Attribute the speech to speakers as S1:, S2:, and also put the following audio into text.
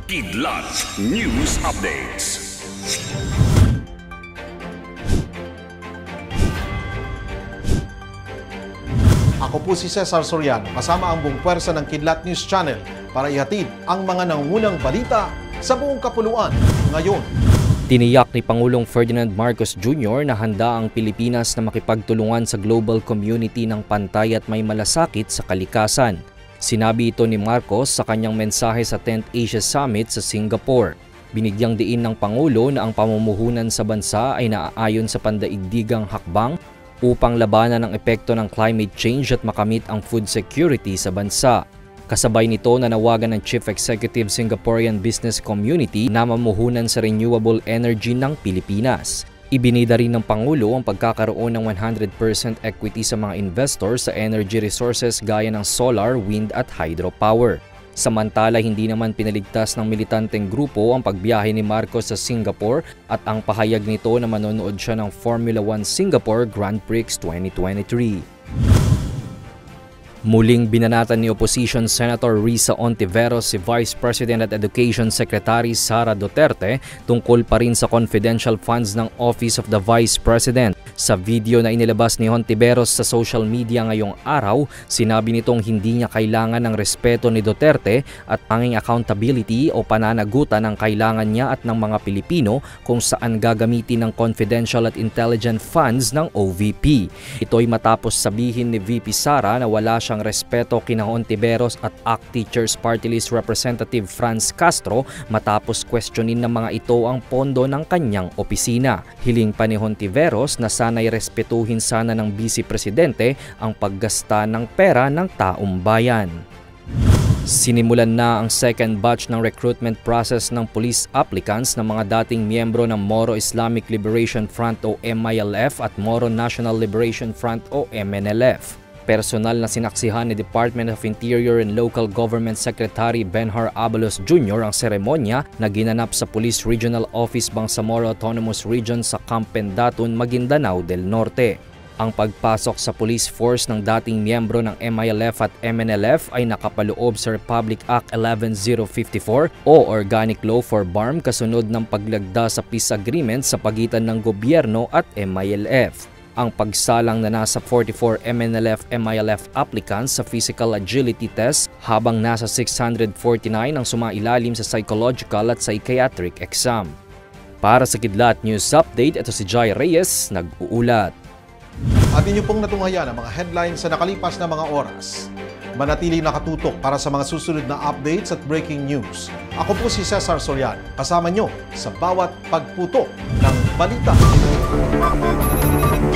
S1: Kidlat News Updates.
S2: Ako po si Cesar Soriano, kasama ang buong pwersa ng Kidlat News Channel para ihatid ang mga nangungunang balita sa buong kapuluan ngayon.
S3: Tiniyak ni Pangulong Ferdinand Marcos Jr. na handa ang Pilipinas na makipagtulungan sa global community ng pantay at may malasakit sa kalikasan. Sinabi ito ni Marcos sa kanyang mensahe sa 10th Asia Summit sa Singapore. Binigyang diin ng Pangulo na ang pamumuhunan sa bansa ay naaayon sa pandaigdigang hakbang upang labanan ang epekto ng climate change at makamit ang food security sa bansa. Kasabay nito nanawagan ng Chief Executive Singaporean Business Community na mamuhunan sa renewable energy ng Pilipinas. Ibinida rin ng Pangulo ang pagkakaroon ng 100% equity sa mga investors sa energy resources gaya ng solar, wind at hydropower. Samantala, hindi naman pinaligtas ng militanteng grupo ang pagbiyahe ni Marcos sa Singapore at ang pahayag nito na manonood siya ng Formula 1 Singapore Grand Prix 2023. Muling binanatan ni Opposition Senator Risa Hontiveros si Vice President at Education Secretary Sara Duterte tungkol pa rin sa confidential funds ng Office of the Vice President. Sa video na inilabas ni Hontiveros sa social media ngayong araw, sinabi nitong hindi niya kailangan ng respeto ni Duterte at tanging accountability o pananagutan ang kailangan niya at ng mga Pilipino kung saan gagamitin ng confidential at intelligent funds ng OVP. Ito'y matapos sabihin ni VP Sara na wala siyang respeto kina Hontiveros at ACT Teachers Party List Representative Franz Castro matapos questionin ng mga ito ang pondo ng kanyang opisina. Hiling pa ni Hontiveros na sana'y respetuhin sana ng Vice Presidente ang paggasta ng pera ng taong bayan. Sinimulan na ang second batch ng recruitment process ng police applicants ng mga dating miyembro ng Moro Islamic Liberation Front o MILF at Moro National Liberation Front o MNLF. Personal na sinaksihan ni Department of Interior and Local Government Secretary Benhar Abalos Jr. ang seremonya na ginanap sa Police Regional Office Bangsamoro Autonomous Region sa Camp Pendatun, Maguindanao del Norte. Ang pagpasok sa police force ng dating miyembro ng MILF at MNLF ay nakapaloob sa Republic Act 11054 o Organic Law for BARM kasunod ng paglagda sa peace agreement sa pagitan ng gobyerno at MILF. Ang pagsalang na nasa 44 MNLF-MILF applicants sa physical agility test habang nasa 649 ang sumailalim sa psychological at psychiatric exam. Para sa Kidlat News Update, ito si Jai Reyes, nag-uulat.
S2: At inyo pong natunghayan ang mga headlines sa nakalipas na mga oras. Manatiling nakatutok para sa mga susunod na updates at breaking news. Ako po si Cesar Soriano, kasama nyo sa bawat pagputok ng balita.